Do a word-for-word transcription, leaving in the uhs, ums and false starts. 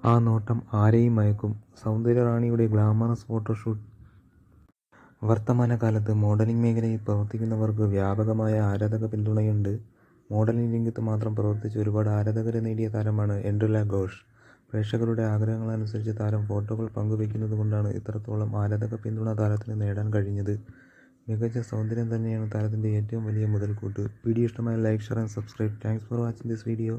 ആ നോട്ടം ആരെയും മയക്കും. സൗന്ദര്യറാണിയുടെ ഗ്ലാമറസ് ഫോട്ടോഷൂട്ട്. വർത്തമാനകാലത്ത് മോഡലിംഗ് മേഖലയിൽ പ്രവർത്തിക്കുന്നവർക്ക് വ്യാപകമായ ആരാധക പിന്തുണയുണ്ട്. മോഡലിംഗ് രംഗത്ത് മാത്രം പ്രവർത്തിച്ച് ഒരുപാട് ആരാധകരെ നേടിയ താരമാണ് എൻഡ്രില ഘോഷ്. പ്രേക്ഷകരുടെ ആഗ്രഹങ്ങളനുസരിച്ച് താരം ഫോട്ടോകൾ പങ്കുവയ്ക്കുന്നതുകൊണ്ടാണ് ഇത്രത്തോളം ആരാധക പിന്തുണ താരത്തിന് നേടാൻ കഴിഞ്ഞത്. മികച്ച സൗന്ദര്യം തന്നെയാണ് താരത്തിൻ്റെ ഏറ്റവും വലിയ മുതൽക്കൂട്ട്. വീഡിയോ ഇഷ്ടമായ like, share and subscribe. Thanks for watching this video.